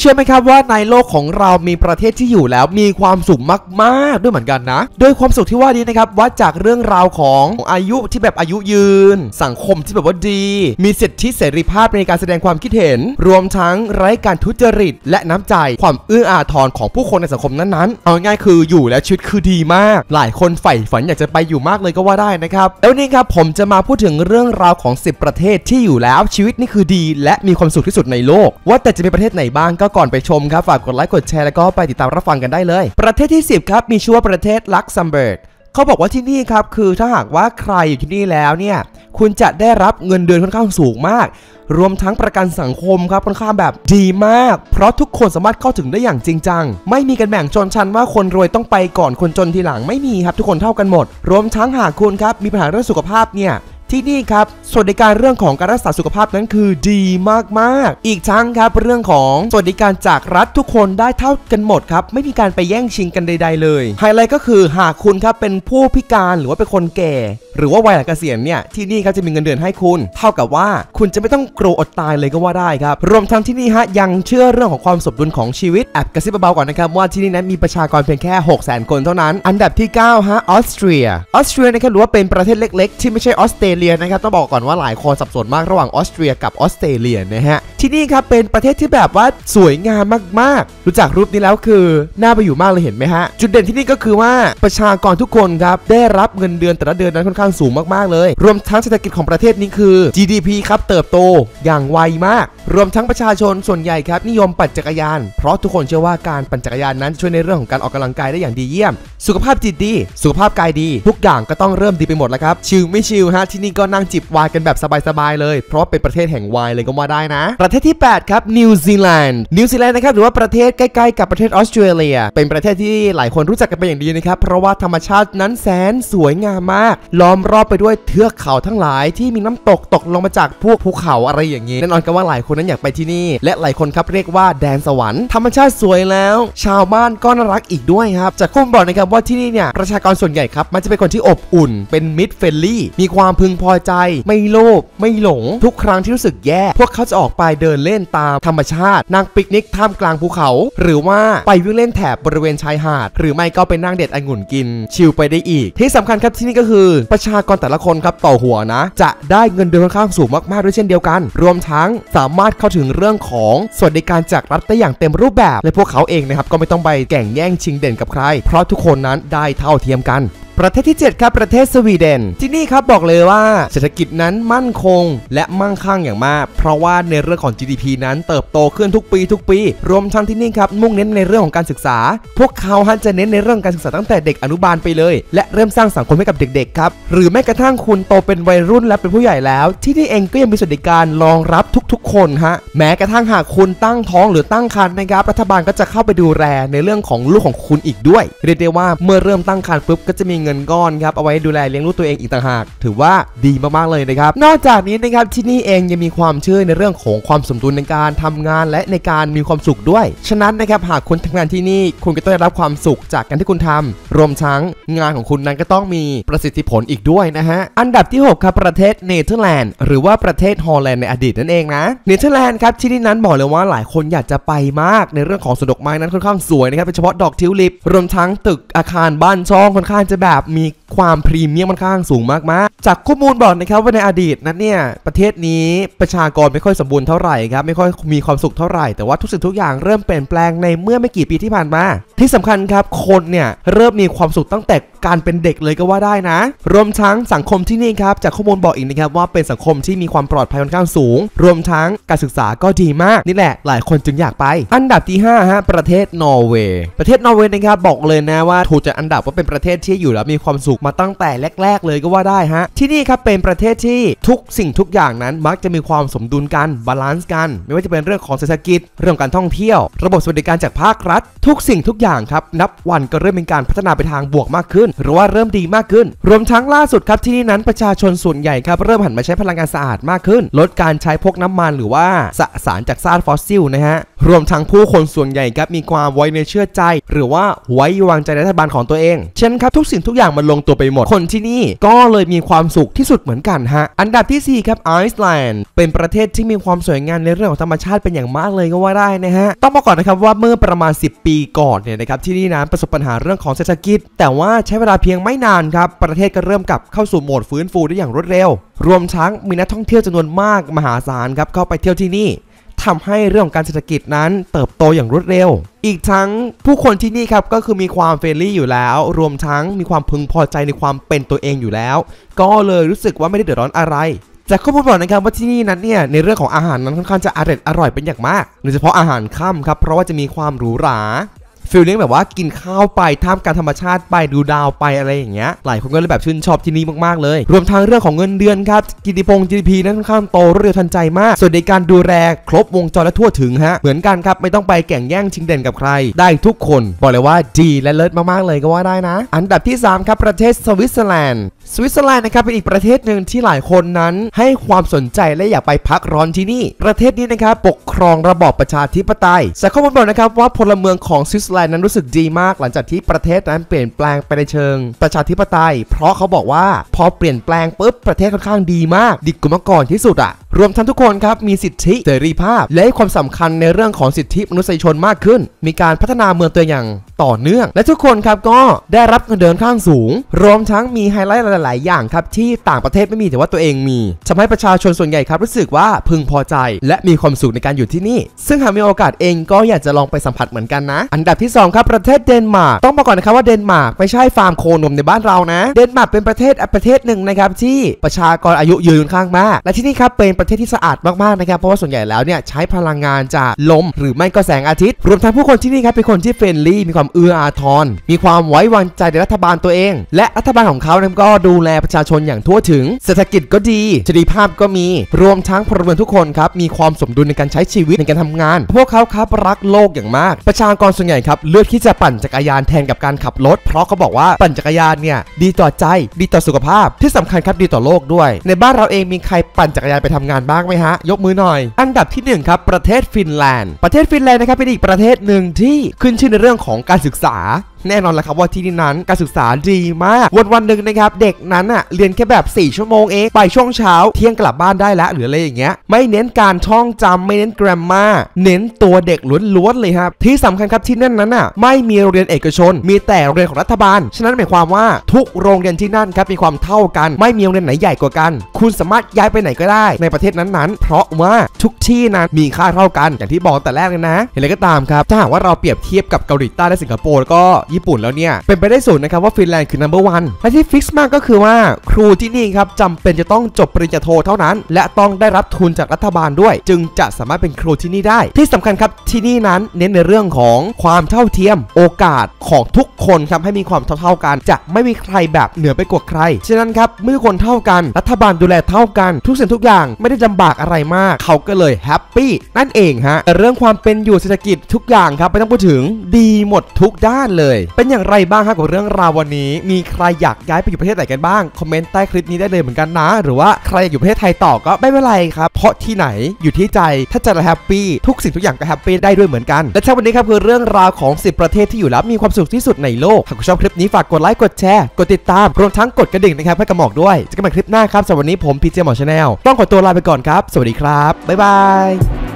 ชื่อไหมครับว่าในโลกของเรามีประเทศที่อยู่แล้วมีความสุขมากๆด้วยเหมือนกันนะโดยความสุขที่ว่านี้นะครับวัดจากเรื่องราวของอายุที่แบบอายุยืนสังคมที่แบบว่าดีมีสิทธิเสรีภาพในการแสดงความคิดเห็นรวมทั้งไร้การทุจริตและน้ำใจความเอื้ออาทรของผู้คนในสังคมนั้นๆเอาง่ายคืออยู่แล้วชีวิตคือดีมากหลายคนใฝ่ฝันอยากจะไปอยู่มากเลยก็ว่าได้นะครับแล้วนี่ครับผมจะมาพูดถึงเรื่องราวของ10ประเทศที่อยู่แล้วชีวิตนี่คือดีและมีความสุขที่สุดในโลกว่าแต่จะมีประเทศไหนบ้างก็ก่อนไปชมครับฝากกดไลค์กดแชร์แล้วก็ไปติดตามรับฟังกันได้เลยประเทศที่10ครับมีชื่อว่าประเทศลักเซมเบิร์กเขาบอกว่าที่นี่ครับคือถ้าหากว่าใครอยู่ที่นี่แล้วเนี่ยคุณจะได้รับเงินเดือนค่อนข้างสูงมากรวมทั้งประกันสังคมครับค่อนข้างแบบดีมากเพราะทุกคนสามารถเข้าถึงได้อย่างจริงจังไม่มีการแบ่งชนชั้นว่าคนรวยต้องไปก่อนคนจนทีหลังไม่มีครับทุกคนเท่ากันหมดรวมทั้งหากคุณครับมีปัญหาเรื่องสุขภาพเนี่ยที่นี่ครับสวัสดิการเรื่องของการรักษาสุขภาพนั้นคือดีมากๆอีกทั้งครับเรื่องของสวัสดิการจากรัฐทุกคนได้เท่ากันหมดครับไม่มีการไปแย่งชิงกันใดๆเลยไฮไลท์ก็คือหากคุณครับเป็นผู้พิการหรือว่าเป็นคนแก่หรือว่าวัยหลังเกษียณเนี่ยที่นี่ครับจะมีเงินเดือนให้คุณเท่ากับว่าคุณจะไม่ต้องกลัวอดตายเลยก็ว่าได้ครับรวมทั้งที่นี่ฮะยังเชื่อเรื่องของความสมดุลของชีวิตแอบกระซิบเบาๆก่อนนะครับว่าที่นี่นั้นมีประชากรเพียงแค่ 600,000 คนเท่านั้นอันดับที่9ฮะออสเตรียนะครับหรือว่าเป็นประเทศเล็กๆที่ไม่ใช่ออสเตรเลียนะครับต้องบอกก่อนว่าหลายคนสับสนมากระหว่างออสเตรียกับออสเตรเลียนะฮะที่นี่ครับเป็นประเทศที่แบบว่าสวยงามมากๆรู้จักรูปนี้แล้วคือน่าไปอยู่มากเลยเห็นไหมฮะจุดเด่นที่นี่ก็คือว่าประชากรทุกคนครับได้รับเงินเดือนแต่ละเดือนนั้นค่อนข้างสูงมากๆเลยรวมทั้งเศรษฐกิจของประเทศนี้คือ GDP ครับเติบโตอย่างไวมากรวมทั้งประชาชนส่วนใหญ่ครับนิยมปั่นจักรยานเพราะทุกคนเชื่อว่าการปั่นจักรยานนั้นช่วยในเรื่องของการออกกำลังกายได้อย่างดีเยี่ยมสุขภาพจิตดีสุขภาพกายดีทุกอย่างก็ต้องเริ่มดีไปหมดแล้วครับชิลไม่ชิลฮะที่นี่ก็นั่งจิบไวน์กันแบบสบายๆเลยเพราะเป็นประเทศแห่งไวน์เลยก็ว่าได้นะประเทศที่8ครับนิวซีแลนด์นะครับหรือว่าประเทศใกล้ๆกับประเทศออสเตรเลียเป็นประเทศที่หลายคนรู้จักกันเป็นอย่างดีนะครับเพราะว่าธรรมชาตินั้นแสนสวยงามมากล้อมรอบไปด้วยเทือกเขาทั้งหลายที่มีน้ำตกลงมาจากพวกภูเขาอะไรอย่างนี้แน่นอนกันว่าหลายคนนั้นอยากไปที่นี่และหลายคนครับเรียกว่าแดนสวรรค์ธรรมชาติสวยแล้วชาวบ้านก็น่ารักอีกด้วยครับจากข้อมูลบอกนะครับว่าที่นี่เนี่ยประชากรส่วนใหญ่ครับมันจะเป็นคนที่อบอุ่นเป็นมิตรเฟรนลี่มีความพึงพอใจไม่โลภไม่หลงทุกครั้งที่รู้สึกแย่พวกเขาจะออกไปเดินเล่นตามธรรมชาตินั่งปิกนิกท่ามกลางภูเขาหรือว่าไปวิ่งเล่นแถบบริเวณชายหาดหรือไม่ก็ไปนั่งเด็ดองุ่นกินชิลไปได้อีกที่สำคัญครับที่นี่ก็คือประชากรแต่ละคนครับต่อหัวนะจะได้เงินเดือนค่อนข้างสูงมากๆด้วยเช่นเดียวกันรวมทั้งสามารถเข้าถึงเรื่องของสวัสดิการจากรัฐได้อย่างเต็มรูปแบบและพวกเขาเองนะครับก็ไม่ต้องไปแข่งแย่งชิงเด่นกับใครเพราะทุกคนนั้นได้เท่าเทียมกันประเทศที่7ครับประเทศสวีเดนที่นี่ครับบอกเลยว่าเศรษฐกิจนั้นมั่นคงและมั่งคั่งอย่างมากเพราะว่าในเรื่องของ GDP นั้นเติบโตขึ้นทุกปีรวมทั้งที่นี่ครับมุ่งเน้นในเรื่องของการศึกษาพวกเขาจะเน้นในเรื่องการศึกษาตั้งแต่เด็กอนุบาลไปเลยและเริ่มสร้างสังคมให้กับเด็กๆครับหรือแม้กระทั่งคุณโตเป็นวัยรุ่นและเป็นผู้ใหญ่แล้วที่นี่เองก็ยังมีสวัสดิการรองรับทุกๆคนฮะแม้กระทั่งหากคุณตั้งท้องหรือตั้งครรภ์นะครับรัฐบาลก็จะเข้าไปดูแลในเรื่องของลูกของคุณอีกด้วยเรียกได้ว่าเมื่อเริ่มตั้งครรภ์ปุ๊บก็จะมีเงินก้อนครับเอาไว้ดูแลเลี้ยงลูกตัวเองอีกต่างหากถือว่าดีมากๆเลยนะครับนอกจากนี้นะครับที่นี่เองยังมีความเชื่อในเรื่องของความสมดุลในการทำงานและในการมีความสุขด้วยฉะนั้นนะครับหากคุณทำงานที่นี่คุณก็ต้องได้รับความสุขจากการที่คุณทำรวมทั้งงานของคุณนั้นก็ต้องมีประสิทธิผลอีกด้วยนะฮะอันดับที่6ครับประเทศเนเธอร์แลนด์หรือว่าประเทศฮอลแลนด์ในอดีตนั่นเองนะเนเธอร์แลนด์ครับที่นี่นั้นบอกเลยว่าหลายคนอยากจะไปมากในเรื่องของสวนดอกไม้นั้นค่อนข้างสวยนะครับโดยเฉพาะดอกทิวลิปรวมทั้งตึกอาคารบ้านช่องค่อนข้างจะแบบมีความพรีเมียมค่อนข้างสูงมากๆจากข้อมูลบอกนะครับว่าในอดีตนั้นเนี่ยประเทศนี้ประชากรไม่ค่อยสมบูรณ์เท่าไหร่ครับไม่ค่อยมีความสุขเท่าไหร่แต่ว่าทุกสิ่งทุกอย่างเริ่มเปลี่ยนแปลงในเมื่อไม่กี่ปีที่ผ่านมาที่สำคัญครับคนเนี่ยเริ่มมีความสุขตั้งแต่การเป็นเด็กเลยก็ว่าได้นะรวมทั้งสังคมที่นี่ครับจากข้อมูลบอกอีกนะครับว่าเป็นสังคมที่มีความปลอดภัยค่อนข้างสูงรวมทั้งการศึกษาก็ดีมากนี่แหละหลายคนจึงอยากไปอันดับที่5ฮะประเทศนอร์เวย์นะครับบอกเลยนะว่าถูกจัดอันดับว่าเป็นประเทศที่อยู่แล้วมีความสุขมาตั้งแต่แรกๆเลยก็ว่าได้ฮะที่นี่ครับเป็นประเทศที่ทุกสิ่งทุกอย่างนั้นมักจะมีความสมดุลกันบาลานซ์กันไม่ว่าจะเป็นเรื่องของเศรษฐกิจเรื่องการท่องเที่ยวระบบสวัสดิการจากภาครัฐทุกสิ่งทุกอย่างครับนับวันก็เริ่มเป็นการพัฒนาไปทางบวกมากขึ้นหรือว่าเริ่มดีมากขึ้นรวมทั้งล่าสุดครับที่นี่นั้นประชาชนส่วนใหญ่ครับเริ่มหันมาใช้พลังงานสะอาดมากขึ้นลดการใช้พวกน้ำมันหรือว่าสสารจากซากฟอสซิลนะฮะรวมทั้งผู้คนส่วนใหญ่ครับมีความไว้เนื้อเชื่อใจหรือว่าไว้วางใจในรัฐบาลของตัวเองเช่นครับทุกสิ่งทุกอย่างมันลงตัวไปหมดคนที่นี่ก็เลยมีความสุขที่สุดเหมือนกันฮะอันดับที่4ครับไอซ์แลนด์เป็นประเทศที่มีความสวยงามในเรื่องของธรรมชาติเป็นอย่างมากเลยก็ว่าได้นะฮะต้องบอกก่อนนะครับว่าเมื่อประมาณ10 ปีก่อนเนี่ยนะครับที่นี่นั้นประสบปัญหาเรื่องของเศรษฐกิจแต่ว่าใช้เวลาเพียงไม่นานครับประเทศก็เริ่มกลับเข้าสู่โหมดฟื้นฟูได้อย่างรวดเร็วรวมทั้งมีนักท่องเที่ยวจำนวนมากมหาศาลครับเข้าไปเที่ยวที่นี่ทำให้เรื่องของการเศรษฐกิจนั้นเติบโตอย่างรวดเร็วอีกทั้งผู้คนที่นี่ครับก็คือมีความเฟรนลี่อยู่แล้วรวมทั้งมีความพึงพอใจในความเป็นตัวเองอยู่แล้วก็เลยรู้สึกว่าไม่ได้เดือดร้อนอะไรจากข้อมูลบอกนะครับว่าที่นี่นั้นเนี่ยในเรื่องของอาหารนั้นค่อนข้างจะอร่อยเป็นอย่างมากโดยเฉพาะอาหารค่ำครับเพราะว่าจะมีความหรูหราฟีลลิ่งแบบว่ากินข้าวไปท่ามกลางธรรมชาติไปดูดาวไปอะไรอย่างเงี้ยหลายคนก็เลยแบบชื่นชอบที่นี่มากๆเลยรวมทั้งเรื่องของเงินเดือนครับGDP นั้นค่อนข้างโตรวดเร็วทันใจมากส่วนในการดูแลครบวงจรและทั่วถึงฮะเหมือนกันครับไม่ต้องไปแข่งแย่งชิงเด่นกับใครได้ทุกคนบอกเลยว่าดีและเลิศมากๆเลยก็ว่าได้นะอันดับที่3ครับประเทศสวิตเซอร์แลนด์นะครับเป็นอีกประเทศหนึ่งที่หลายคนนั้นให้ความสนใจและอยากไปพักร้อนที่นี่ประเทศนี้นะครับปกครองระบอบประชาธิปไตยจากข้อมูลบอกนะครับว่าพลเมืองของสวิตเซอร์แลนด์นั้นรู้สึกดีมากหลังจากที่ประเทศนั้นเปลี่ยนแปลงไปในเชิงประชาธิปไตยเพราะเขาบอกว่าพอเปลี่ยนแปลงปุ๊บประเทศค่อนข้างดีมากดีกว่าเมื่อก่อนที่สุดอ่ะรวมทั้งทุกคนครับมีสิทธิเสรีภาพและให้ความสำคัญในเรื่องของสิทธิมนุษยชนมากขึ้นมีการพัฒนาเมืองตัวอย่างต่อเนื่องและทุกคนครับก็ได้รับเงินเดือนข้างสูงรวมทั้งมีไฮไลท์หลายๆอย่างครับที่ต่างประเทศไม่มีแต่ว่าตัวเองมีทำให้ประชาชนส่วนใหญ่ครับรู้สึกว่าพึงพอใจและมีความสุขในการอยู่ที่นี่ซึ่งหากมีโอกาสเองก็อยากจะลองไปสัมผัสเหมือนกันนะอันดับที่2ครับประเทศเดนมาร์กต้องบอกก่อนนะครับว่าเดนมาร์กไม่ใช่ฟาร์มโคนมในบ้านเรานะเดนมาร์กเป็นประเทศหนึ่งนะครับที่ประชากรอายุยืนข้างมากและที่นี่ครับเป็นประเทศที่สะอาดมากๆนะครับเพราะว่าส่วนใหญ่แล้วเนี่ยใช้พลังงานจากลมหรือไม่ก็แสงอาทิตย์รวมทั้งผู้คนที่นี่ครับเป็นคนที่เฟรนลี่มีความเอื้ออาทรมีความไว้วางใจในรัฐบาลตัวเองและรัฐบาลของเขาเนี่ยก็ดูแลประชาชนอย่างทั่วถึงเศรษฐกิจก็ดีเสรีภาพก็มีรวมทั้งพลเมืองทุกคนครับมีความสมดุลในการใช้ชีวิตในการทำงานพวกเขาครับรักโลกอย่างมากประชากรส่วนใหญ่ครับเลือกที่จะปั่นจักรยานแทนกับการขับรถเพราะเขาบอกว่าปั่นจักรยานเนี่ยดีต่อใจดีต่อสุขภาพที่สำคัญครับดีต่อโลกด้วยในบ้านเราเองมีใครปั่นจักรยานไปทำงานบ้างไหมฮะยกมือหน่อยอันดับที่1ครับประเทศฟินแลนด์นะครับเป็นอีกประเทศหนึ่งที่ขึ้นชื่อในเรื่องของการศึกษาแน่นอนแหละครับว่าที่นี่นั้นการศึกษาดีมากวันหนึ่งนะครับเด็กนั้นอ่ะเรียนแค่แบบ4 ชั่วโมงเองไปช่วงเช้าเที่ยงกลับบ้านได้แล้วหรืออะไรอย่างเงี้ยไม่เน้นการท่องจำไม่เน้น grammar เน้นตัวเด็กล้วนๆเลยครับที่สำคัญครับที่นั่นนั้นอ่ะไม่มีโรงเรียนเอกชนมีแต่โรงเรียนของรัฐบาลฉะนั้นหมายความว่าทุกโรงเรียนที่นั่นครับมีความเท่ากันไม่มีโรงเรียนไหนใหญ่กว่ากันคุณสามารถย้ายไปไหนก็ได้ในประเทศนั้นๆเพราะว่าทุกที่นั้นมีค่าเท่ากันอย่างที่บอกแต่แรกเลยนะอย่างไรก็ตามครับถ้าหากว่าเราเปรียบเทียบกับเกาหลีใต้และสิงคโปร์แล้วก็ญี่ปุ่นแล้วเนี่ยเป็นไปได้สูงนะครับว่าฟินแลนด์คือ number 1และที่ฟิกซ์มากก็คือว่าครูที่นี่ครับจำเป็นจะต้องจบปริญญาโทเท่านั้นและต้องได้รับทุนจากรัฐบาลด้วยจึงจะสามารถเป็นครูที่นี่ได้ที่สำคัญครับที่นี่นั้นเน้นในเรื่องของความเท่าเทียมโอกาสของทุกคนครับให้มีความเท่ากันจะไม่มีใครแบบเหนือไปกว่าใครฉะนั้นครับเมื่อคนเท่ากันรัฐบาลดูแลเท่ากันทุกสิ่งทุกอย่างไม่ได้ลำบากอะไรมากเขาก็เลยแฮปปี้นั่นเองฮะแต่เรื่องความเป็นอยู่เศรษฐกิจทุกอย่างครับไม่ต้องพูดถึงดีหมดทุกด้านเลยเป็นอย่างไรบ้างครับกับเรื่องราววันนี้มีใครอยากย้ายไปอยู่ประเทศไหนกันบ้างคอมเมนต์ใต้คลิปนี้ได้เลยเหมือนกันนะหรือว่าใครอยากอยู่ประเทศไทยต่อก็ไม่เป็นไรครับเพราะที่ไหนอยู่ที่ใจถ้าใจเราแฮปปี้ทุกสิ่งทุกอย่างก็แฮปปี้ได้ด้วยเหมือนกันและวันนี้ครับคือเรื่องราวของ10 ประเทศที่อยู่แล้วมีความสุขที่สุดในโลกหากคุณชอบคลิปนี้ฝากกดไลค์กดแชร์กดติดตามรวมทั้งกดกระดิ่งนะครับให้กระหม่อมด้วยเจอกันใหม่คลิปหน้าครับสำหรับวันนี้ผมพีเจหมอชาแนลต้องขอตัวลาไปก่อนครับสวัสดีครับบ๊ายบาย